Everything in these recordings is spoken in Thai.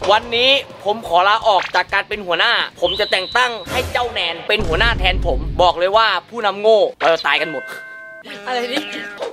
วันนี้ผมขอลาออกจากการเป็นหัวหน้าผมจะแต่งตั้งให้เจ้าแนนเป็นหัวหน้าแทนผมบอกเลยว่าผู้นำโง่เราจะตายกันหมดอะไรนี่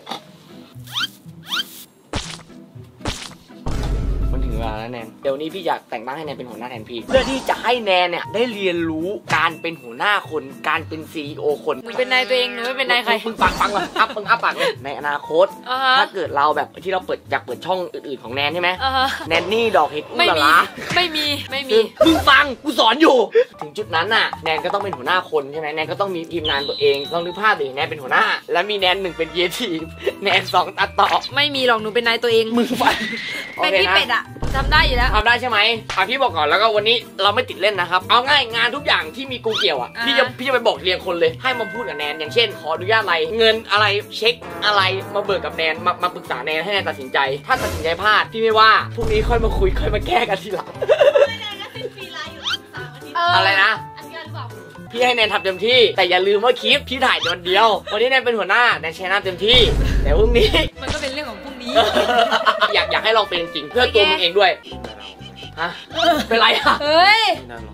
มันถึงเวลาแล้วแนนเดี๋ยวนี้พี่อยากแต่งตั้งให้แนนเป็นหัวหน้าแทนพี่เพื่อที่จะให้แนนเนี่ยได้เรียนรู้การเป็นหัวหน้าคนการเป็น CEO คนหนูเป็นนายตัวเองหนูไม่เป็นนายใครมึงฟังก่อนมึงอัพปากเลยในอนาคตถ้าเกิดเราแบบที่เราอยากเปิดช่องอื่นๆของแนนใช่ไหมแนนนี่ดอกเห็ดอุ้ละไม่มีมึงฟังกูสอนอยู่ถึงจุดนั้นน่ะแนนก็ต้องเป็นหัวหน้าคนใช่ไหมแนนก็ต้องมีทีมงานตัวเองลองนึกภาพดิแนนเป็นหัวหน้าแล้วมีแนน1เป็นเยทีแนน2ตัดต่อไม่มีหรอกหนูเป็นนายตัวเองมึงฟังเป็นพี่เป็ดอะทำได้อยู่แล้วทำได้ใช่ไหมพี่บอกก่อนแล้วก็วันนี้เราไม่ติดเล่นนะครับเอาง่ายงานทุกอย่างที่มีกูเกี่ยวอ่ะพี่จะไปบอกเรียงคนเลยให้มาพูดกับแนนอย่างเช่นขออนุญาตอะไรเงินอะไรเช็คอะไรมาเบิกกับแนนมาปรึกษาแนนให้แนนตัดสินใจถ้าตัดสินใจพลาดพี่ไม่ว่าพรุ่งนี้ค่อยมาคุยค่อยมาแก้กันทีหลังอะไรนะพี่ให้แนนทำเต็มที่แต่อย่าลืมว่าคลิปพี่ถ่ายวันเดียววันนี้แนนเป็นหัวหน้าแนนใช้หน้าเต็มที่แต่พรุ่งนี้มันก็เป็นเรื่องของพรุ่งนี้อยากให้ลองเป็นจริงเพื่อตัวมึงเองด้วยฮะเป็นไรอ่ะเฮ้ย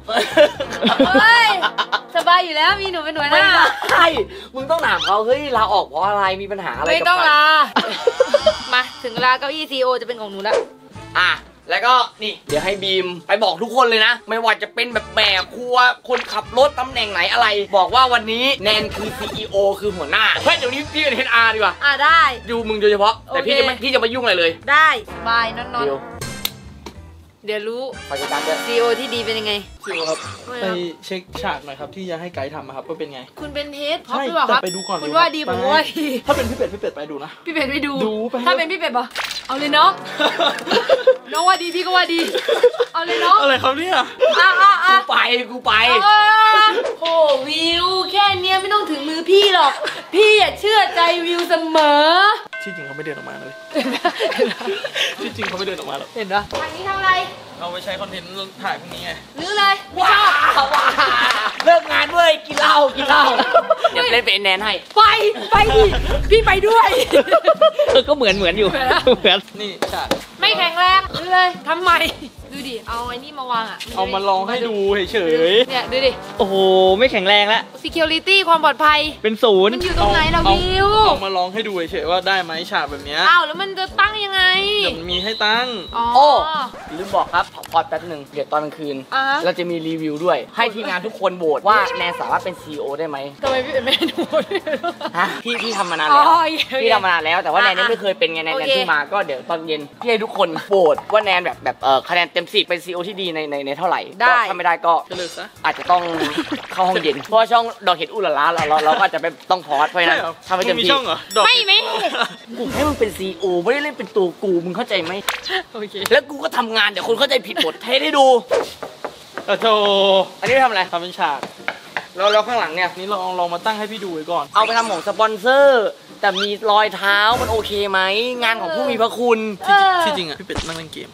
สบายอยู่แล้วมีหนูเป็นหัวหน้าใช่มึงต้องถามเขาเฮ้ยลาออกเพราะอะไรมีปัญหาอะไรไม่ต้องลามาถึงเวลาเก้าอี้ CEO จะเป็นของหนูแล้วแล้วก็นี่เดี๋ยวให้บีมไปบอกทุกคนเลยนะไม่ว่าจะเป็นแบบแม่ครัวคนขับรถตำแหน่งไหนอะไรบอกว่าวันนี้แนนคือ CEO คือหัวหน้าเฮ้ยเดี๋ยวนี้พี่เป็น HR ดีกว่าได้ดูมึงโดยเฉพาะแต่พี่จะไม่ยุ่งอะไรเลยได้บายนอนเดี๋ยวรู้CEO ที่ดีเป็นยังไง CEO ครับไปเช็คฉากหน่อยครับที่จะให้ไกด์ทำครับว่าเป็นไงคุณเป็นเฮดเขาด้วยครับไปดูก่อนคุณว่าดีผมว่าดีถ้าเป็นพี่เป็ดไปดูนะพี่เป็ดไปดูถ้าเป็นพี่เป็ดบอกเอาเลยน้องน้องว่าดีพี่ก็ว่าดีเอาเลยน้องอะไรครับเนี่ยกูไปโอ้วิวแค่เนี้ยไม่ต้องถึงมือพี่หรอกพี่อย่าเชื่อใจวิวเสมอที่จริงเขาไม่เดินออกมาเลยที่จริงเขาไม่เดินออกมาหรอกเห็นปะทางนี้ทำอะไรเอาไปใช้คอนเทนต์ถ่ายพวกนี้ไงลื้อเลยว้าเลิกงานเว้ยกินเหล้าเดี๋ยวเล่นเป็นแนนให้ไปดิพี่ไปด้วยก็เหมือนอยู่เหมือนนี่ฉากไม่แข็งแรงลื้อเลยทำไมดูดิเอาไอ้นี่มาวางเอามาลองให้ดูเฉยเนี่ยดูดิโอ้โหไม่แข็งแรงแล้ว security ความปลอดภัยเป็นศูนย์มันอยู่ตรงไหนเราวิวเอามาลองให้ดูเฉยว่าได้ไหมฉากแบบนี้แล้วมันจะตั้งยังไงเดี๋ยวมีให้ตั้งลืมบอกครับพอแป๊บนึงเดี๋ยวตอนกลางคืนเราจะมีรีวิวด้วยให้ทีมงานทุกคนโหวตว่าแนนสามารถเป็น CEO ได้ไหมทำไมพี่ไม่ดูพี่ทำมานานแล้วพี่ทำมานานแล้วแต่ว่าแนนไม่เคยเป็นไงแนนเพิ่งมาก็เดี๋ยวตอนเย็นพี่ให้ทุกคนโหวตว่าแนนแบบคะแนนเต็ม10เป็น CEO ที่ดีในเท่าไหร่ถ้าไม่ได้ก็อาจจะต้องเข้าห้องเย็นเพราะช่องดอกเห็ดอุลาล้าเราก็จะไปต้องพอสเพราะนั้นทำให้เต็มที่ไม่กูให้มึงเป็น CEO ไม่ได้เล่นเป็นตัวกูมึงเข้าใจไหมแล้วกูก็ทำงานเดี๋ยวคนเข้าใจผิดหมดเทได้ดูโธ่อันนี้ทำอะไรทำเป็นฉากเราข้างหลังเนี่ยนี่ลองมาตั้งให้พี่ดูไว้ก่อนเอาไปทำของสปอนเซอร์แต่มีรอยเท้ามันโอเคไหมงานของผู้มีพระคุณที่จริงอ่ะพี่เป็ดนั่งเล่นเกม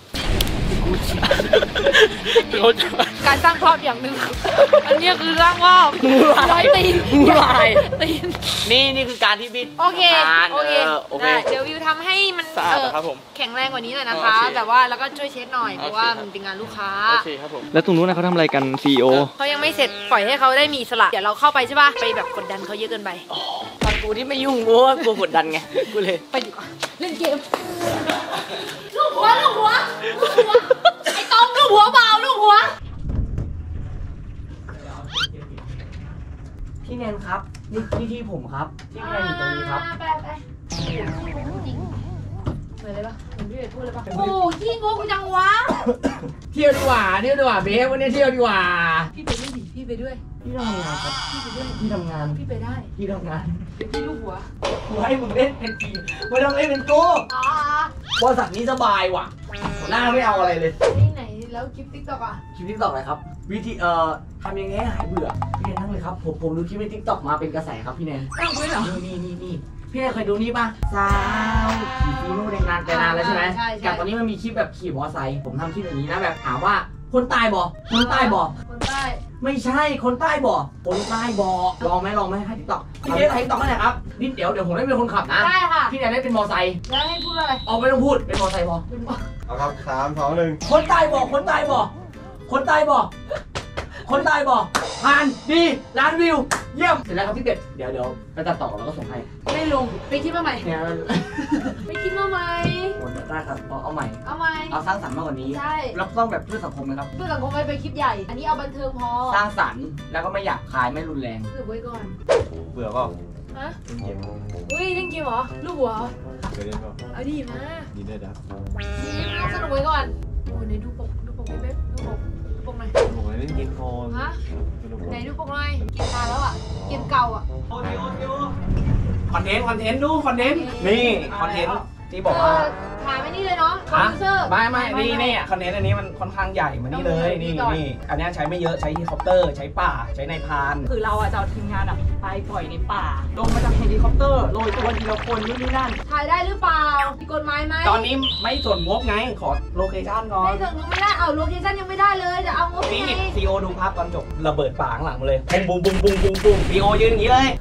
การสร้างพร็อพอย่างหนึ่งอันนี้คือสร้างว่าร้อยตีนนี่คือการที่พี่โอเคเดี๋ยววิวทำให้มันแข็งแรงกว่านี้หน่อยนะคะแต่ว่าแล้วก็ช่วยเช็ดหน่อยเพราะว่ามันเป็นงานลูกค้าโอเคครับผมแล้วตรงนู้นนะเขาทำอะไรกัน CEO เขายังไม่เสร็จปล่อยให้เขาได้มีอิสระเดี๋ยวเราเข้าไปใช่ป่ะไปแบบกดดันเขาเยอะเกินไปตอนกูที่ไม่ยุ่งกูว่ากลัวกดดันไงกูเลยไปดีกว่าเล่นเกมลูกหัวไอ้ต้อมลูกหัวเบาลูกหัวพี่แนนครับนี่ที่ผมครับที่พี่แนนอยู่ตรงนี้ครับไปเหมือนอะไรปะเหมือนพี่เบสพูดเลยปะโอ้ขี้งกจังวะเที่ยวดีกว่าเบสวันนี้เที่ยวดีกว่าพี่ไปด้วยดิพี่ไปด้วยพี่ทำงานครับพี่ไปด้วยพี่ทำงานพี่ไปได้พี่ทำงานพี่ลูกหัวกูให้มึงเล่นเป็นทีไม่ต้องเล่นเป็นกูบริษัทนี้สบายว่ะหัวหน้าไม่เอาอะไรเลยที่ไหนแล้วคลิปติ๊กต็อกอ่ะคลิปติ๊กต็อกอะไรครับวิธีทำยังไงหายเบื่อพี่แนนนั่งเลยครับผมดูคลิปในติ๊กต็อกมาเป็นกระแสครับพี่แนนตั้งด้วยเหรอนี่พี่แนนเคยดูนี่ป่ะสาวขี่ฟีโน่ในนานแล้วใช่ไหมกับตอนนี้มันมีคลิปแบบขี่มอไซค์ผมทำคลิปอย่างนี้นะแบบถามว่าคนใต้บ่คนใต้ไม่ใช่คนใต้บอกคนใต้บอกลองไหมให้ติ๊กต็อกพี่เนทให้ติ๊กต็อกไหนครับนี่เดี๋ยวผมได้เป็นคนขับนะได้ค่ะพี่แนนได้เป็นมอไซค์แล้วให้พูดอะไรไม่ต้องพูดเป็นมอไซค์พอเอาครับ3 2 1 คนใต้บอกคนใต้บอกผ่านดีล้านวิวเยี่ยมเสร็จแล้วครับพี่เป็ดเดี๋ยวไปตัดต่อแล้วก็ส่งให้ไม่ลงไปคิดมาใหม่เนี่ยไปคิดมาใหม่ได้ครับเอาใหม่เอาสร้างสรรค์มากกว่านี้ใช่แล้วต้องแบบเพื่อสังคมไหมครับเพื่อสังคมไม่ไปคลิปใหญ่อันนี้เอาบันเทิงพอสร้างสรรค์แล้วก็ไม่อยากขายไม่รุนแรงถือไว้ก่อนเบื่อเปล่าฮะเล่นเกมอุ้ยเล่นเกมเหรอลูกหัวเคยเล่นเปล่าเอาดีมาดีได้ดับเอาสนุกไว้ก่อนโอ้ในดูปกไม่เบ๊บดูปกหน่อยผมเล่นเกมโฟนฮะไหนดูปกหน่อยเกมตายแล้วอ่ะเกมเก่าอ่ะคอนเทนต์ดูคอนเทนต์นี่คอนเทนต์ที่บอกว่าถ่ายไม่นี่เลยเนาะคอมพิวเตอร์ไม่นี่คอนเทนต์อันนี้มันค่อนข้างใหญ่มานี่เลยนี่อันนี้ใช้ไม่เยอะใช้เฮลิคอปเตอร์ใช้ป่าใช้ในพานคือเราจะเอาทีมงานไปปล่อยในป่าลงมาจากเฮลิคอปเตอร์โรยตัวทีละคนนี่นั่นถ่ายได้หรือเปล่ามีกฎหมายไหมตอนนี้ไม่ส่วนงบไงขอโลเคชั่นก่อนไม่ส่วนงบไม่ได้เอาโลเคชั่นยังไม่ได้เลยจะเอางบไงซีโอดูภาพตอนจบระเบิดป่าข้างหลังมาเลยบุ้งซีโอยืนอย่างนี้เลย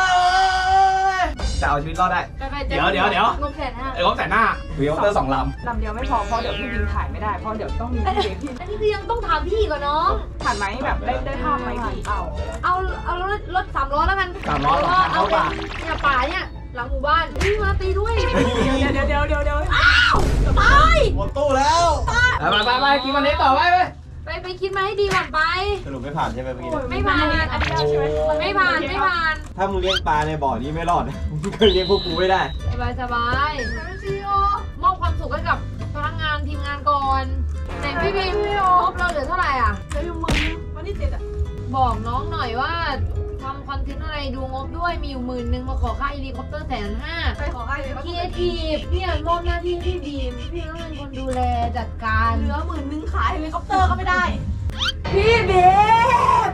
จะเอาชีวิตรอดได้เดี๋ยวงบแสนห้างบแสนห้าเฮลิคอปเตอร์2 ลำเดียวไม่พอเพราะเดี๋ยวพี่บินถ่ายไม่ได้เพราะเดี๋ยวต้องมีพี่อันนี้คือยังต้องถามพี่ก่อนน้องถ่ายไหมแบบได้ภาพไหมพี่เอารถ3 ล้อแล้วกัน 3 ล้อเข้าป่าเนี่ยป่าเนี่ยหลังหมู่บ้านนี่มาตีด้วยเดี๋ยวอ้าวตายหมดตู้แล้วไปกินวันนี้ต่อไปคิดมาให้ดีก่อนไปสรุปไม่ผ่านใช่ไหมเมื่อกี้ไม่ผ่านไม่ผ่านถ้ามึงเลี้ยงปลาในบ่อนี้ไม่รอดมึงก็เลี้ยงพวกกูไม่ได้สบายมอบความสุขให้กับพนักงานทีมงานก่อนแต่พี่บีมงบเราเหลือเท่าไหร่อ่ะเหลืออยู่10,000วันที่7อ่ะบอกน้องหน่อยว่าทำคอนเทนต์อะไรดูงบด้วยมีอยู่10,000มาขอค่าเฮลิคอปเตอร์150,000 ไปขอค่าเฮลิคอปเตอร์ครีเอทีฟเนี่ยมอบหน้าที่พี่บีมพี่ต้องเป็นคนดูแลจัดการเหลือ10,000ขายเฮลิคอปเตอร์ก็ไม่ได้พี่บีม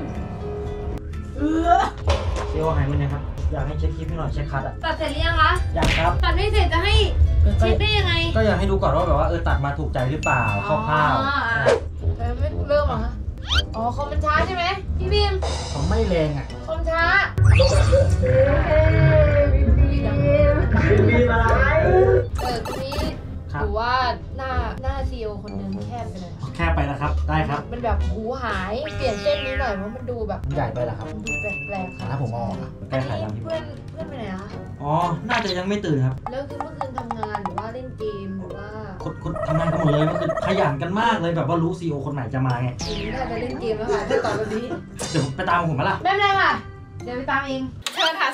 เชื่อว่าไงมั้งนะครับอยากให้เช็คคลิปให้หน่อยเช็คคัทอ่ะตัดเสร็จหรือยังคะยังครับตัดไม่เสร็จจะให้เช็คได้ยังไงก็อยากให้ดูก่อนว่าแบบว่าตัดมาถูกใจหรือเปล่าคร่าวๆแต่ไม่เริ่มเหรอคะคอมมันช้าใช่ไหมพี่บีมผมไม่แรงอ่ะคอมช้าบีมอะไรทีนี้ถือว่าหน้าซีโอคนนึงแคบไปเลยแคบไปแล้วครับได้ครับมันแบบหูหายเปลี่ยนเส้นนี้หน่อยเพราะมันดูแบบใหญ่ไปแล้วครับดูแปลกๆค่ะถ้าผมออกแก้ไขยังเพื่อนไปไหนคะอ๋อน่าจะยังไม่ตื่นครับแล้วคือเมื่อคืนทำงานหรือว่าเล่นเกมหรือว่าคนทำงานกันหมดเลยเมื่อคืนขยันกันมากเลยแบบว่ารู้ซีโอคนไหนจะมาไงน่าจะเล่นเกมแล้วค่ะถ้าตอบแบบนี้เดี๋ยวไปตามผมมาล่ะไม่เป็นไรค่ะเดี๋ยวไปตามเองเชิญค่ะ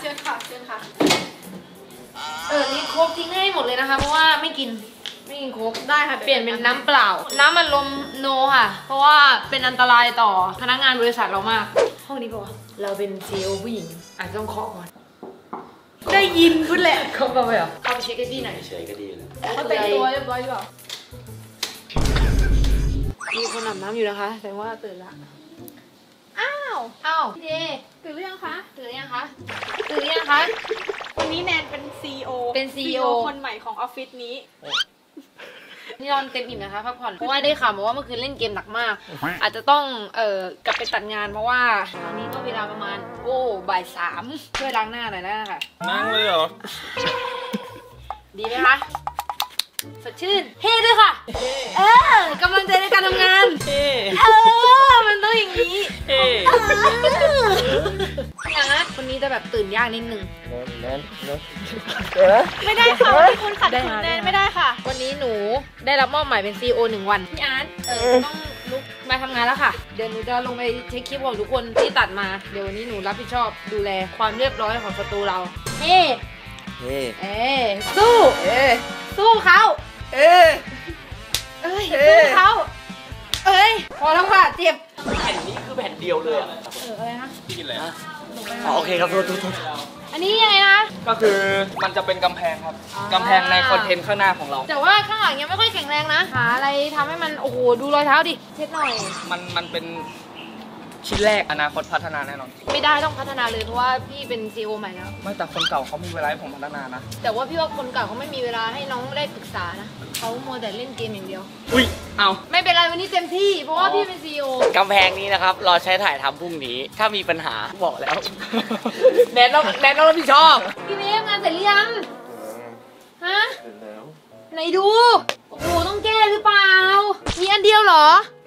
นี่โค้กทิ้งให้หมดเลยนะคะเพราะว่าไม่กินโค้กได้ค่ะเปลี่ยนเป็นน้ำเปล่าน้ำมันลมโนค่ะเพราะว่าเป็นอันตรายต่อพนักงานบริษัทเรามากห้องนี้ป่ะเราเป็นซีอีโอผู้หญิงอาจจะต้องเคาะก่อนได้ยินพูดแหละเคาะไปเหรอเข้าไปเช็คให้พี่หน่อยเฉยก็ดีเลยเขาแต่งตัวเรียบร้อยหรือเปล่ามีคนอาบน้ำอยู่นะคะแสดงว่าตื่นละอ้าวพี่เดตื่นหรือยังคะวันนี้แนนเป็น CEO คนใหม่ของออฟฟิศนี้นี่นอนเต็มอิ่มนะคะพักผ่อนเพราะว่าได้ข่าวมาว่าเมื่อคืนเล่นเกมหนักมากอาจจะต้องกลับไปตัดงานเพราะว่าตอนนี้ก็เวลาประมาณบ่าย 3ช่วยล้างหน้าหน่อยได้ค่ะนั่งเลยเหรอดีไหมคะสดชื่นเฮ้ด้วยค่ะกำลังใจในการทำงานมันต้องอย่างนี้อย่างนั้นคนนี้จะแบบตื่นยากนิดนึงไม่ได้ค่ะที่คุณขัดขืนแนนไม่ได้ค่ะวันนี้หนูได้รับมอบหมายเป็น CEO 1 วันพี่อาร์ตต้องลุกมาทำงานแล้วค่ะเดี๋ยวหนูจะลงไปเช็คคลิปของทุกคนที่ตัดมาเดี๋ยววันนี้หนูรับผิดชอบดูแลความเรียบร้อยของสตูเราสู้เขาสู้เขาพอแล้วค่ะเจ็บแผ่นนี้คือแผ่นเดียวเลยอะไรนะพี่กินอะไรนะโอเคครับโทษอันนี้ยังไงนะก็คือมันจะเป็นกำแพงครับกำแพงในคอนเทนต์ข้างหน้าของเราแต่ว่าข้างหลังยังไม่ค่อยแข็งแรงนะหาอะไรทำให้มันโอ้โหดูรอยเท้าดิเช็ดหน่อยมันเป็นชิ้นแรกอนาคตพัฒนาแน่นอนไม่ได้ต้องพัฒนาเลยเพราะว่าพี่เป็น CEO ใหม่แล้วไม่แต่คนเก่าเขามีเวลาให้ผมพัฒนานะแต่ว่าพี่ว่าคนเก่าเขาไม่มีเวลาให้น้องได้ปรึกษานะเขาโมแต่เล่นเกมอย่างเดียวอุ้ยเอาไม่เป็นไรวันนี้เต็มที่เพราะว่าพี่เป็นCEO กำแพงนี้นะครับรอใช้ถ่ายทำพรุ่งนี้ถ้ามีปัญหาบอกแล้ว แนนต้องรับผิดชอบพี่เมฟงานเสร็จหรือยังฮะเสร็จแล้วไหนดู โอ้โหต้องแก้หรือเปล่า มีอันเดียวเหรอ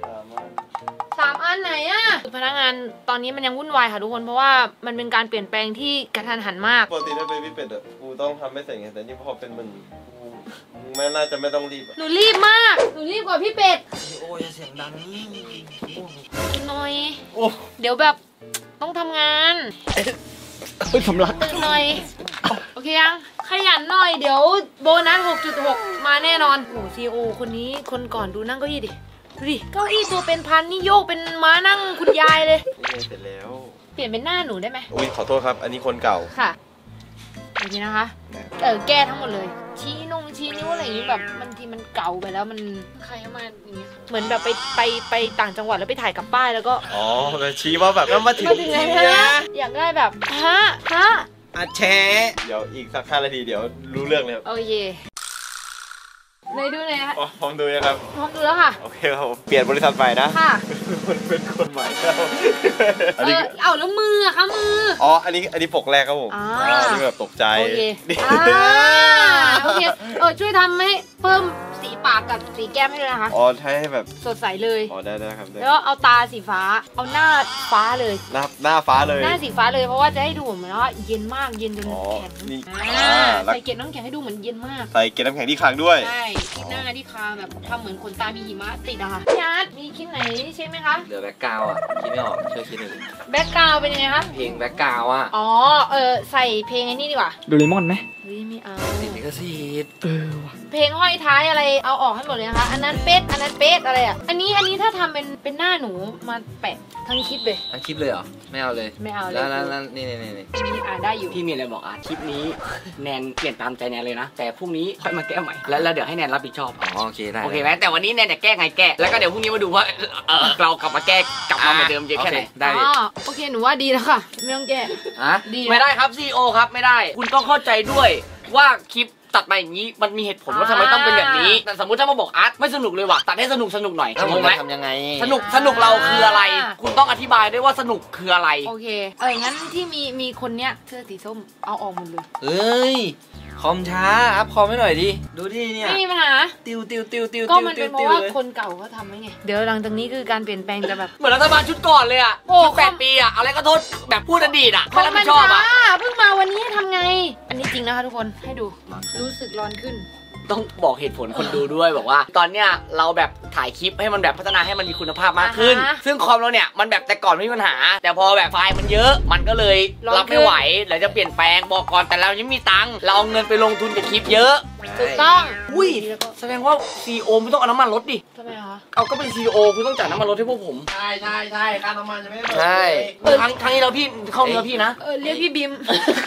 3 อันไหนอะพนักงานตอนนี้มันยังวุ่นวายค่ะทุกคนเพราะว่ามันเป็นการเปลี่ยนแปลงที่กระทันหันมากปกติถ้าเป็นพี่เป็ดอะกูต้องทำไม่เสร็จไงแต่นี่พอเป็นมึงกูไม่น่าจะไม่ต้องรีบอะหนูรีบมาก หนูรีบกว่าพี่เป็ดโอ้ยเสียงดังนี่หน่อยโอ้เดี๋ยวแบบต้องทำงานเฮ้ยสำลักตื่นหน่อย โอเคยัง ขยันหน่อยเดี๋ยวโบนัส 6.6 มาแน่นอนโอ้ซีโอคนนี้คนก่อนดูนั่งเก้าอี้ดิดูดิเก้าอี้ตัวเป็นพันนี่โยกเป็นม้านั่งคุณยายเลยนี่ไงเสร็จแล้วเปลี่ยนเป็นหน้าหนูได้ไหมอุ้ยขอโทษครับ อันนี้คนเก่าค่ะโอเคนะคะ แก้ทั้งหมดเลย ชี้นิ้วอะไรอย่างนี้แบบบางทีมันเก่าไปแล้วมันใครเอามาอย่างนี้เหมือนแบบไปต่างจังหวัดแล้วไปถ่ายกับป้ายแล้วก็อ๋อแต่ชี้ว่าแบบแล้วมาถึงไงฮะอยากได้แบบฮะอาแชะเดี๋ยวอีกสัก5 นาทีเดี๋ยวรู้เรื่องเลยครับโอเคไหนดูหน่อยฮะอ๋อพร้อมดูยังครับพร้อมดูแล้วค่ะโอเคครับผมเปลี่ยนบริษัทใหม่นะค่ะมันเป็นคนใหม่แล้วอันนี้เอาแล้วมืออะคะมืออ๋ออันนี้ปกแรกครับผมอ่าอันนี้แบบตกใจโอเคนี่โอเคช่วยทำให้เพิ่มสีปากกับสีแก้มให้ด้วยนะคะอ๋อใช้ให้แบบสดใสเลยอ๋อได้ครับได้แล้วเอาตาสีฟ้า เอาหน้าฟ้าเลยหน้าฟ้าเลยหน้าสีฟ้าเลยเพราะว่าจะให้ดูเหมือนว่าเย็นมากเย็นจนอ๋อแข็งนี่ใส่เกล็ดน้ำแข็งให้ดูเหมือนเย็นมากใส่เกล็ดน้ำแข็งที่คางด้วยใช่ที่หน้าที่คางแบบทำเหมือนขนตามีหิมะติดอะค่ะพี่อาร์ตมีคลิปไหนใช่ไหมคะเหลือแบ็กกราวด์อ่ะคิดไม่ออกช่วยคิดหน่อยดิแบ็กกราวเป็นยังไงคะเพลงแบ็กกราวด์อ่ะอ๋อใส่เพลงไอ้นี่ดีกว่าโดเรมอนไหมเฮ้ยไม่เอาติดลิขสิทธิ์เพลงห้อยท้ายอะไรเอาออกให้หมดเลยนะคะอันนั้นเป็ดอันนั้นเป็ดอะไรอ่ะอันนี้ถ้าทำเป็นหน้าหนูมาแปะทั้งคลิปเลยทั้งคลิปเลยเหรอไม่เอาเลยไม่เอาเลยแล้วนี่อันนี้ได้อยู่พี่มีอะไรบอกคลิปนี้แนนเปลี่ยนตามใจแนนเลยนะ แต่พรุ่งนี้ค่อยมาแก้ใหม่แล้วเดี๋ยวให้แนนรับผิดชอบอ๋อโอเคได้โอเคไหมแต่วันนี้แนนจะแก้ไงแก้แล้วก็เดี๋ยวพรุ่งนี้มาดูว่าเรากลับมาแก้กลับมาเหมือนเดิมเยอะแค่ไหนได้ดิอ๋อโอเคหนูว่าดีแล้วค่ะไม่ต้องแก้อะดีไม่ได้ครับซีโอครับไม่ได้ คุณต้องเข้าใจด้วยว่าคลิปตัดมาอย่างนี้มันมีเหตุผลว่าทำไมต้องเป็นแบบนี้แต่สมมติถ้ามาบอกอาร์ตไม่สนุกเลยว่ะตัดให้สนุกหน่อยแล้วผงมงไหมจะทำยังไงสนุกเราคืออะไร คุณต้องอธิบายด้วยว่าสนุกคืออะไรโอเคงั้นที่มีคนเนี้ยเสื้อสีส้มเอาออกหมดเลยเฮ้ยคอมช้าอัพคอมให้หน่อยดิดูดิเนี่ยไม่มีปัญหาติวก็มันเป็นเพราะว่าคนเก่าเขาทำไว้ไงเดี๋ยวหลังจากนี้คือการเปลี่ยนแปลงจะแบบเหมือนรัฐบาลชุดก่อนเลยอ่ะโอ้ชุด8 ปีอ่ะอะไรก็โทษแบบพูดอดีตอ่ะไม่รับผิดชอบอ่ะเพิ่งมาวันนี้ให้ทำไง อันนี้จริงนะคะทุกคนให้ดูรู้สึกร้อนขึ้นต้องบอกเหตุผลคนดูด้วยบอกว่า ตอนเนี้ยเราแบบถ่ายคลิปให้มันแบบพัฒนาให้มันมีคุณภาพมากขึ้น ซึ่งคอมเราเนี่ยมันแบบแต่ก่อนไม่มีปัญหา แต่พอแบบไฟล์มันเยอะ มันก็เลยรับไม่ไหวเดี๋ยวจะเปลี่ยนแปลงบอกก่อนแต่เรายังไม่มีตังค์เราเอาเงินไปลงทุนกับคลิปเยอะถูกต้องอุ้ยแสดงว่า CEO ไม่ต้องเอาน้ำมันรถดิทำไมคะเอาก็เป็น CEO คุณต้องจ่ายน้ำมันรถให้พวกผมใช่ค่าน้ำมันจะไม่ใช่ครั้งนี้เราพี่เข้าเนื้อพี่นะเรียกพี่บิม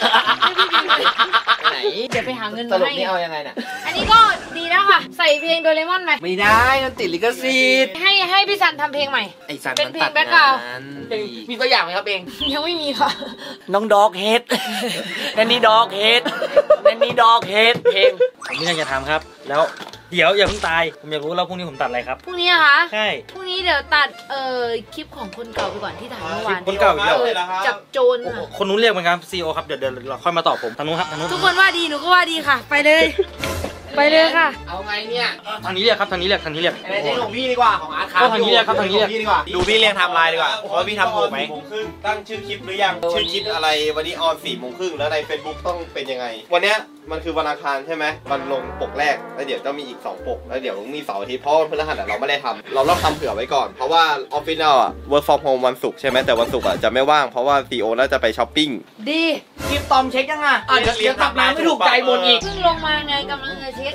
ไหนเดี๋ยวไปหาเงินสมารุปให้นี่เอายังไงเนี่ยอันนี้ก็ดีแล้วค่ะ ใส่เพลงโดเรมอนไหมไม่ได้มันติดลิขสิทธิ์ให้พี่ซันทำเพลงใหม่ไอ้สันเป็นมันเพลงตัด background งานมีตัวอย่างไหมครับเองยังไม่มีค่ะน้องดอกเฮดแนนนี่ดอกเฮดแนนนี่ดอกเฮดเพลงผมมีเรื่องจะทำครับ แล้วเดี๋ยวอย่าเพิ่งตาย ผมอยากรู้แล้วพรุ่งนี้ผมตัดอะไรครับพรุ่งนี้อะคะใช่พรุ่งนี้เดี๋ยวตัดคลิปของคนเก่าไปก่อนที่ถ่ายเมื่อวานคนเก่าอีกแล้วจับโจรค่ะคนนู้นเรียกเหมือนกันซีโอครับ เดี๋ยวเราค่อยมาตอบผมทางนู้นครับทางนู้นทุกคนว่าดีหนูก็ว่าดีค่ะ ไปเลย ไปเลยค่ะเอาไงเนี่ยทางนี้เรียกครับทางนี้เรียกทางนี้เรียกไอ้ของพี่ดีกว่าของอาร์ตครับก็ทางนี้เรียกครับทางนี้เรียกพี่ดีกว่าดูพี่เรียงไทม์ไลน์ดีกว่าว่าพี่ทำถูกไหม 4:30ตั้งชื่อคลิปหรือยัง ชื่อคลิปอะไรวันนี้ออน4:30แล้วใน Facebook ต้องเป็นยังไง วันเนี้ยมันคือวันอังคารใช่ไหมมันลงปกแรกแล้วเดี๋ยวจะมีอีก2ปกแล้วเดี๋ยวมีเสาร์อาทิตย์เพราะวันพฤหัสเราไม่ได้ทำเราต้องทำเผื่อไว้ก่อนเพราะว่าออฟฟิศเราอะ work from home วันศุกร์ใช่ไหมแต่วันศุกร์อะจะไม่ว่างเพราะว่า CEO น่าจะไปช้อปปิ้งดีคลิปตอมเช็คยังอ่ะเดี๋ยวกลับมาไม่ถูกใจบนอีกเพิ่งลงมาไงกำลังจะเช็ค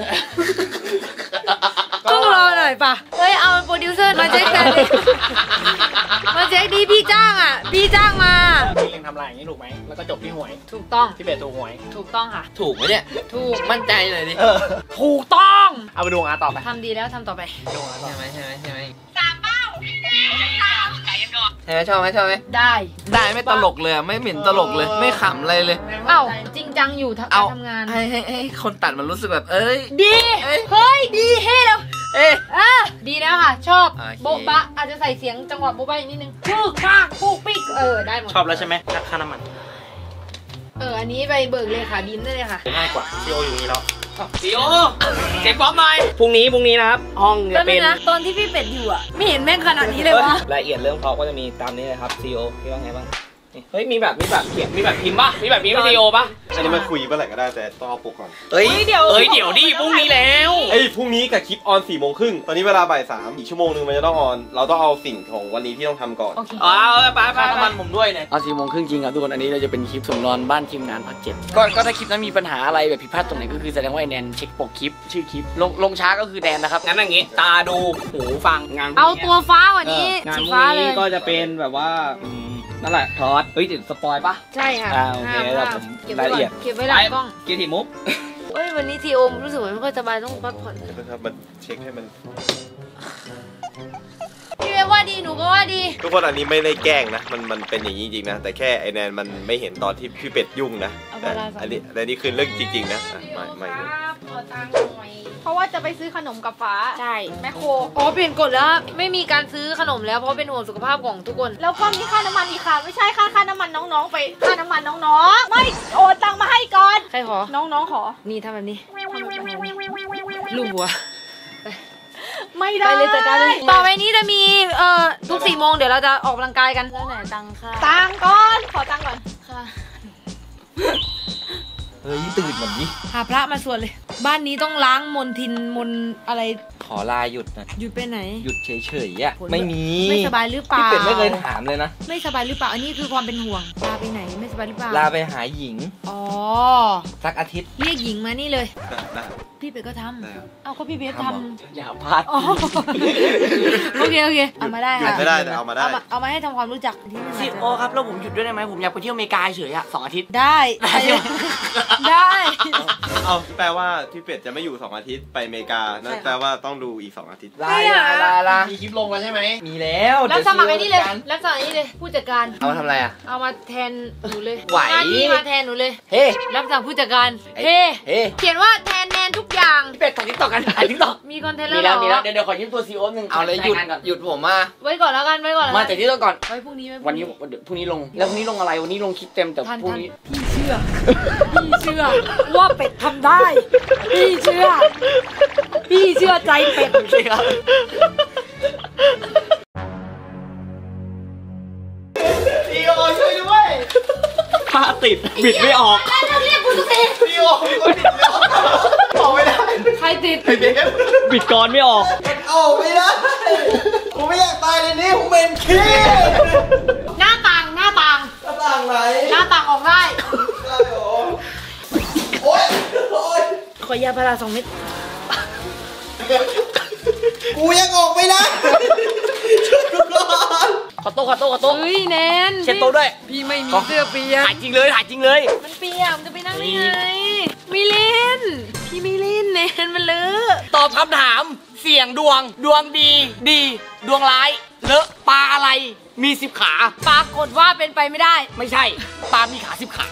ต้องรอหน่อยป่ะ เฮ้ย เอาโปรดิวเซอร์มาเช็คกันดิมาเช็คดีพี่จ้างอ่ะ พี่จ้างมาพี่เลี้ยงทำลายอย่างนี้ถูกไหม แล้วก็จบที่หวยถูกต้องที่เป็ดถูกหวยถูกต้องค่ะถูกไหมเนี่ยถูกมั่นใจหน่อยดิถูกต้องเอาไปดูงานต่อไปทำดีแล้วทำต่อไปดูงานต่อใช่ไหมสามเป้าใช่ชอบไหมชอบไหมได้ได้ไม่ตลกเลยไม่เหม็นตลกเลยไม่ขำอะไรเลยเอ้าจริงจังอยู่เอาทำงานให้คนตัดมันรู้สึกแบบเอ้ยดีเฮ้ยดีเฮ้แล้วเอ๊ะดีแล้วค่ะ ชอบโอเคโบ๊ะบะอาจจะใส่เสียงจังหวะโบ๊ะบะอีกนิดนึงพูกปากพูกปิกได้หมดชอบแล้วใช่ไหมค่าน้ำมันอันนี้ไปเบิกเลยค่ะบีมได้เลยค่ะง่ายกว่าซีโออยู่นี่แล้วซีโอเจ๊ป๊อปหน่อยพรุ่งนี้นะครับห้องจะแล้วเป็นนะตอนที่พี่เป็ดอยู่อะไม่เห็นแม่งขนาดนี้เลยวะรายละเอียดเรื่องเขาก็จะมีตามนี้เลยครับซีโอพี่ว่าไงบ้างเฮ้ยมีแบบเขียนมีแบบพิมพ์ป่ะมีแบบพิมพ์ซีโอป่ะอันนี้มันคุยเมื่อไหร่ก็ได้แต่ต้องเอาปลุกก่อนเฮ้ยเดี๋ยวดิพรุ่งนี้แล้วพรุ่งนี้กับคลิปออน4 โมงครึ่งตอนนี้เวลาบ่าย 3อีกชั่วโมงนึงมันจะต้องออนเราต้องเอาสิ่งของวันนี้ที่ต้องทำก่อนโอเคไปน้ำมันผมด้วยเนี่ยเอา4 โมงครึ่งจริงครับทุกคนอันนี้เราจะเป็นคลิปส่งนอนบ้านทีมงานภาค7ก็ถ้าคลิปนั้นมีปัญหาอะไรแบบผิดพลาดตรงไหนก็คือแสดงว่าไอ้แนนเช็คปกคลิปชื่อคลิปลงช้าก็คือแนนนะครับงั้นอย่างงี้ตาดูหูฟังงานเอาตัวฟ้ากว่านี้งานสีพวกฟ้าเลนี้ยก็จะเป็นแบบว่านั่นแหละทอดเฮ้ยเดี๋ยวสปอยปะใช่ค่ะโอเคห้ามแล้วห้ามผมเก็บไว้รายละเอียดก่อนเก็บไว้หลังกล้องเกียรติมุกวันนี้ทีโอมรู้สึกเหมือนไม่ค่อยสบายต้องพักผ่อนนะครับมันเช็คให้มันพี่เวว่าดีหนูก็ว่าดีทุกคนอันนี้ไม่ได้แกล้งนะมันเป็นอย่างนี้จริงนะแต่แค่ไอแนนมันไม่เห็นตอนที่พี่เป็ดยุ่งนะแต่อันนี้คือเรื่องจริงๆนะไม่ขอตังค์หน่อยเพราะว่าจะไปซื้อขนมกับฟ้าใช่แมคโครอ๋อเปลี่ยนกฎแล้วไม่มีการซื้อขนมแล้วเพราะเป็นห่วงสุขภาพของทุกคนแล้วก็มีค่าน้ำมันอีกค่ะ ไม่ใช่ค่าน้ำมันน้องๆไปค่าน้ำมันน้องๆ ไม่โอนตังค์มาให้ก่อนใครขอน้องๆขอนี่ทำแบบนี้ลูบหัวไม่ได้ไปเลยจัดการเลยต่อไปนี้จะมีทุก4 โมงเดี๋ยวเราจะออกกำลังกายกันแล้วไหนตังค่ะตังค์ก่อนขอตังค์ก่อนค่ะเฮ้ยตื่นแบบนี้หาพระมาสวดเลย บ้านนี้ต้องล้างมนทินมนอะไรขอลาหยุดนะหยุดไปไหนหยุดเฉยๆอ่ะไม่มีไม่สบายหรือเปล่าพี่เป็ดไม่เคยถามเลยนะไม่สบายหรือเปล่าอันนี้คือความเป็นห่วงลาไปไหนไม่สบายหรือเปล่าลาไปหาหญิงอ๋อสักอาทิตย์เรียกหญิงมานี่เลยได้พี่เป็ดก็ทได้ครับำเอาก็พี่เป็ดทำอย่าพลาดอ๋อโอเคเอามาได้ค่ะไม่ได้แต่เอามาได้เอามาให้ทำความรู้จักที่นี่ซีโอครับแล้วผมหยุดด้วยได้ไหมผมอยากไปเที่ยวอเมริกาเฉยอ่ะ2 อาทิตย์ได้ ได้เอาแปลว่าพี่เป็ดจะไม่อยู่2 อาทิตย์ไปอเมริกานั่นแปลว่าต้องดูอีก2 อาทิตย์ลามีคลิปลงแล้วใช่ไหมมีแล้วรับสมัครไอ้นี่เลยรับสมัครไอ้นี่เลยผู้จัดการเอามาทำอะไรอ่ะเอามาแทนหนูเลยไหวหน้าที่มาแทนหนูเลยเฮ้รับสมัครผู้จัดการเฮ้เฮ้เขียนว่าแทนแนนทุกอย่างพี่เป็ดถ่ายทิกตอกกันถ่ายทิกตอกมีคอนเทนต์มีแล้วแล้วเหรอเดี๋ยวขอยืมตัวซีโอนึงเอาเลยหยุดผมมาไว้ก่อนแล้วกันไว้ก่อนแล้วมากันแต่ที่ตัวก่อนไว้พรุ่งนี้ไว้พวันรุ่งนี้เดี๋ยวพรุ่งนี้ลงแล้วพรุ่งนี้ลงอะไรวันนี้ลงคลิปเต็มแต่ทันพรุ่งนี้พี่เชื่อว่าเป็ดทำได้ พี่เชื่อใจเป็ดซีโอช่วยด้วยผ้าติดบิดไม่ออกเรียกกูสิซีโอมีคนติดแล้วออกไม่ได้ใครติดบิดกรไม่ออกออกไม่ได้ผมไม่อยากตายเลยนี่ผมเป็นขี้หน้าต่างต่างไหนหน้าต่างออกได้ได้เหรอโอ๊ยขอยาพารา2 เม็ดกูยังออกไม่ได้ช่วยกูก่อนขอโต๊ะเฮ้ยแนนเช็ดโต๊ะด้วยพี่ไม่มีเสื้อเปียกถ่ายจริงเลยมันเปียกมันจะไปนั่งได้ไงไม่เล่น พี่ไม่เล่นแนนมันเลอะตอบคำถามเสี่ยงดวงดีดวงร้ายเลอะปลาอะไรมี10 ขาปรากฏว่าเป็นไปไม่ได้ไม่ใช่ปลามีขา10 ขา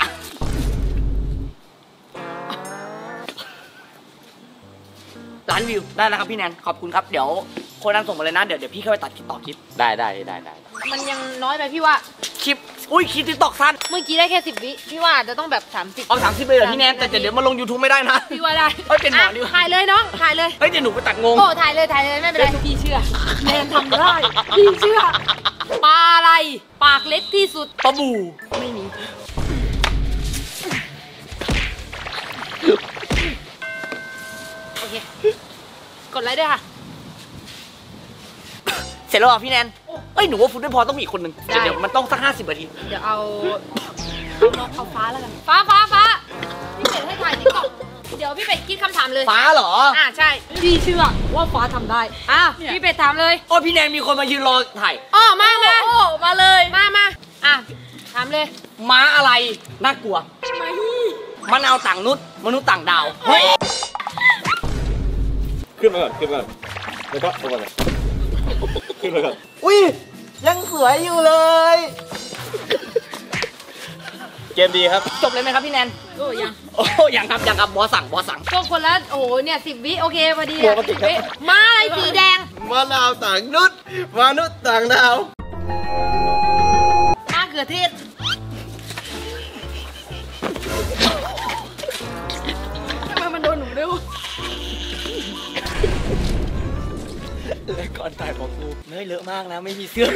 ล้านวิวได้แล้วครับพี่แนนขอบคุณครับเดี๋ยวคนนั้นส่งมาเลยนะเดี๋ยวพี่เข้าไปตัดคลิปต่อคลิปได้มันยังน้อยไปพี่ว่าคลิปคลิปติ๊กตอกสั้นเมื่อกี้ได้แค่10 วิพี่ว่าจะต้องแบบ30 เอา30เลยเหรอพี่แนนแต่เดี๋ยวมาลง YouTube ไม่ได้นะพี่ว่าได้เอ้ยเป็นหมอดีกว่าถ่ายเลยน้องถ่ายเลยเฮ้ยเดี๋ยวหนูไปตัดงงโอ้ถ่ายเลยไม่เป็นไรพี่เชื่อแนนทำได้พี่เชื่อปลาอะไรปากเล็กที่สุดปลาบูไม่มีโอเคกดไลค์ด้วยค่ะเสร็จแล้วเหรอพี่แนนเอ้ยหนูว่าฟุตไม่พอต้องมีอีกคนหนึ่งได้เดี๋ยวมันต้องสัก50 นาทีเดี๋ยวเอาฟ้าแล้วกันฟ้าพี่เป็ดให้ถ่ายติ๊กต็อกเดี๋ยวพี่เป็ดคิดคำถามเลยฟ้าเหรอใช่พี่เชื่อว่าฟ้าทำได้พี่เป็ดถามเลยโอ้พี่แนนมีคนมายืนรอถ่ายมาเลยมาถามเลยม้าอะไรน่ากลัวมะนาวต่างนุษย์มนุษย์ต่างดาวเฮ้ยขึ้นมาก่อนแล้วก็ลงมาเลยขึ้นมาก่อนอุ้ยยังสวยอยู่เลยเกมดีครับจบเลยไหมครับพี่แนนโอ้ยังโอ้ยังครับยังครับบอสั่งก็คนละโอ้โหเนี่ย10 วิโอเคพอดีปกติครับมาอะไรสีแดงมะนาวต่างนุษย์มนุษย์ต่างดาวมะเขือเทศ ทำไมมันโดนหนูด้วยวะเลยก่อนถ่ายของกูเนยเลอะมากนะไม่มีเสื้อ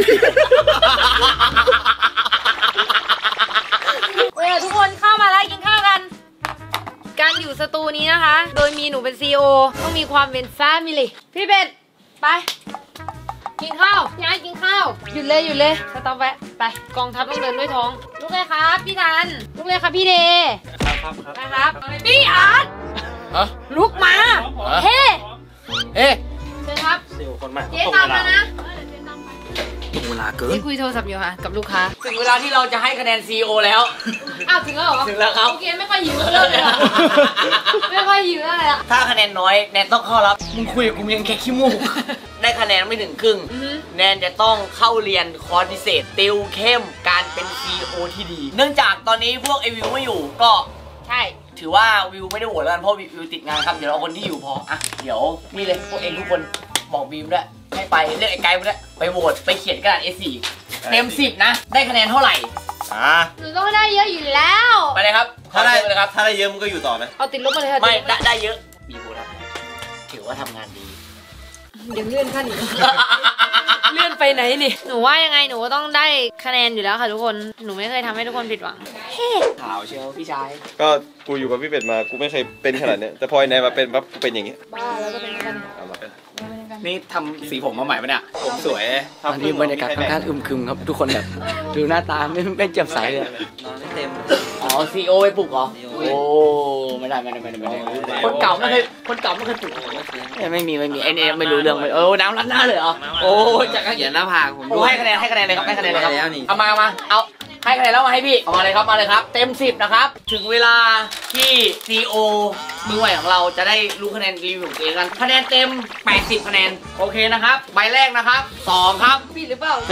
ทุกคนเข้ามาแล้วกินข้าวกัน การอยู่สตูนี้นะคะ โดยมีหนูเป็นซีอต้องมีความเป็นแฟมิลี่พี่เป็ดไป กินข้าวพี่ไอ้กินข้าวหยุดเลยสต็อปไว้ไปกองทัพต้องเดินด้วยท้องลุกเลยครับพี่ทันลุกเลยครับพี่เดย์ครับนะครับพี่อาร์ตฮะลุกมาเฮ้เอ๊ะเชิญครับซิลคนใหม่เจ๊ตามมานะตรงเวลาเกินเจ๊คุยโทรศัพท์อยู่ค่ะกับลูกค้าถึงเวลาที่เราจะให้คะแนน CEO แล้วอ้าวถึงแล้วเหรอถึงแล้วครับโอเคไม่ค่อยหิวเลยอะไม่ค่อยหิวอะไรละถ้าคะแนนน้อยแนนต้องเข้ารับมึงคุยกับกูยังแค่ขี้มูก ได้คะแนนไม่ถึงครึ่งอือฮึแนนจะต้องเข้าเรียนคอร์สพิเศษติวเข้มการเป็น CEO ที่ดี เนื่องจากตอนนี้พวกไอวิวไม่อยู่ก็ใช่ถือว่าวิวไม่ได้โหวตแล้วกันเพราะวิวติดงานครับเดี๋ยวเราคนที่อยู่พออ่ะเดี๋ยวนี่เลยพวกเองทุกคนบอกบีมด้วยให้ไปเรียกไอ้ไกด์มาด้วยไปโหวตไปเขียนกระดาษ A4 เต็ม 10 นะ ได้คะแนนเท่าไหร่หนูต้องได้เยอะอยู่แล้วไปเลยครับถ้าได้เลยครับถ้าได้เยอะมันก็อยู่ต่อนะเอาติดลบมาเลยค่ะไม่ติดลบได้เยอะมีโบนัสถือว่าทำงานดีเดี๋ยวเลื่อนขั้นอีก เลื่อนไปไหนนี่หนูว่ายังไงหนูก็ต้องได้คะแนนอยู่แล้วค่ะทุกคนหนูไม่เคยทำให้ทุกคนผิดหวังข่าวเชียวพี่ชายก็กูอยู่กับพี่เป็ดมากูไม่เคยเป็นขนาดเนี้ยแต่พอไอ้นายมาเป็นปั๊บกูเป็นอย่างเงี้ยบ้าแล้วก็เป็นกันเอามานี่ทำสีผมมาใหม่ปะเนี่ยผมสวยทำอันนี้บรรยากาศค่อนข้างอึมครึมครับทุกคนแบบดูหน้าตาไม่แจ่มใสเลยนอนไม่เต็มอ๋อซีโอไปปลุกเหรอโอ้ไม่ได้คนเก่าไม่เคยปลุกไม่มีไอ้เนี่ยไม่รู้เรื่องเลยน้ำรัดหน้าเลยเหรอโอ้จากเขียนหน้าผากผมให้คะแนนเลยครับเอามาเอาให้คะแนนแล้วมาให้พี่เอามาเลยครับเต็ม 10นะครับถึงเวลาที่ซีโอมือใหม่ของเราจะได้รู้คะแนนรีวิวของตัวเองกันคะแนนเต็ม80คะแนนโอเคนะครับใบแรกนะครับ2ครับผิดหรือเปล่า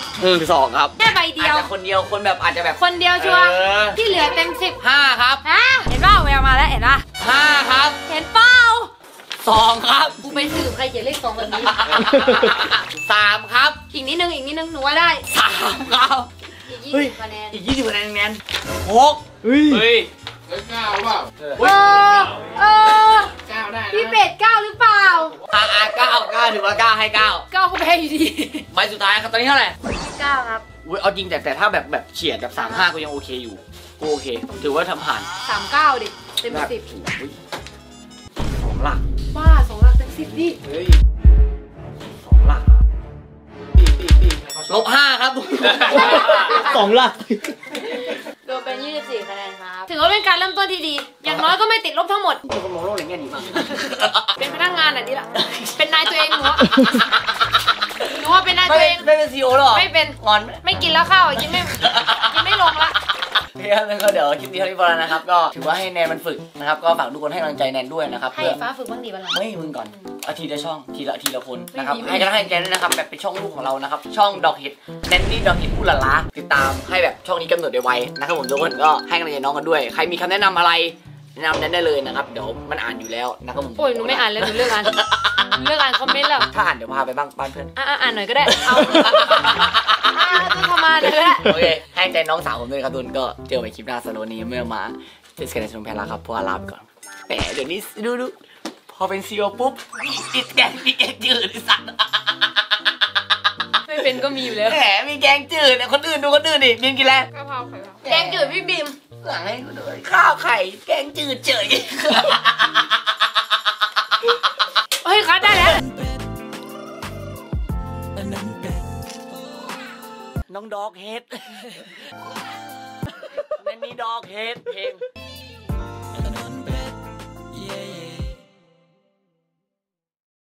2ครับแค่ใบเดียวอาจจะคนเดียวคนแบบอาจจะแบบคนเดียวชัวร์ที่เหลือเต็ม10 5ครับฮะเห็นเปล่าแววมาแล้วเห็นป่ะ 5ครับเห็นเปล่า 2ครับกูไปสืบใครเขียนเลข2แบบนี้ 3ครับอีกนิดนึงหนูว่าได้ 3ครับอีกเฮ้ย 20คะแนนอีก20คะแนน6เฮ้ยพี่เป็ด9หรือเปล่า 9ถือว่า9ให้9 9ก็แพ้อยู่ดีใบสุดท้ายครับตอนนี้เท่าไหร่ 9ครับอุ้ยเอาจริงแต่ถ้าแบบเฉียดแบบ35ก็ยังโอเคอยู่กูโอเค ถือว่าทำผ่าน 39ดิเต็มแบบ2 หลัก 10บ้า2หลักเต็ม10ดิเฮ้ย2 หลัก-5ครับ 2 หลักรวมเป็น24คะแนนครับถือว่าเป็นการเริ่มต้นที่ดี อย่างน้อยก็ไม่ติดลบทั้งหมดมีคนมองโลกในแง่ดีมากเป็นพนักงานอ่ะนี่แหละเป็นนายตัวเองหนูว่าเป็นนายตัวเองไม่เป็นซีโอหรอไม่เป็นงอนไม่กินแล้วข้าวกินไม่ลงละโอเคครับงั้นก็เดี๋ยวคลิปนี้เท่านี้พอแล้วนะครับ ก็ถือว่าให้แนนมันฝึกนะครับ ก็ฝากทุกคนให้กำลังใจแนนด้วยนะครับให้เพื่อฟ้าฝึกบ้างดีบ้างไม่มึงก่อนอาทิตย์ละช่องทีละคนนะครับไม่มีให้กำลังใจด้วยนะครับแบบเป็นช่องลูกของเรานะครับช่องดอกเห็ดแนนนี่ดอกเห็ดอุลาลาติดตามให้แบบช่องนี้กำเนิดไวๆนะครับผมทุกคนก็ให้กำลังใจน้องกันด้วยใครมีคำแนะนำอะไรแนะนำแนนได้เลยนะครับเดี๋ยวมันอ่านอยู่แล้วนะครับผมโอ้ยหนูไม่อ่านเลยหนูเลือกอ่านคอมเมนต์แล้วถ้าอ่านเดี๋ยวพาไปบ้านเพื่อนอ่านหน่อยก็ได้เอาประมาณนั้นก็ได้โอเคให้กำลังใจน้องสาวผมด้วยครับทุกคนก็เจอกันใหม่คลิปหน้าสำหรับวันนี้เมื่อมาเจอกันในชมแพลาครับพวกลาไปก่อนแต่เดี๋ยวนี้ดูพอเป็นซีโอปุ๊บติดแกงจืดไอ้สัตว์ไม่เป็นก็มีอยู่แล้วแหมมีแกงจืดเนี่ยคนอื่นดูคนอื่นดิบีมกินแล้วกะเพราไข่แกงจืดพี่บิมหลังให้กูด้วยข้าวไข่แกงจืดเฉยเฮ้ยคัดได้แล้วน้องดอกเฮดนั่นนี่ดอกเฮดเพลง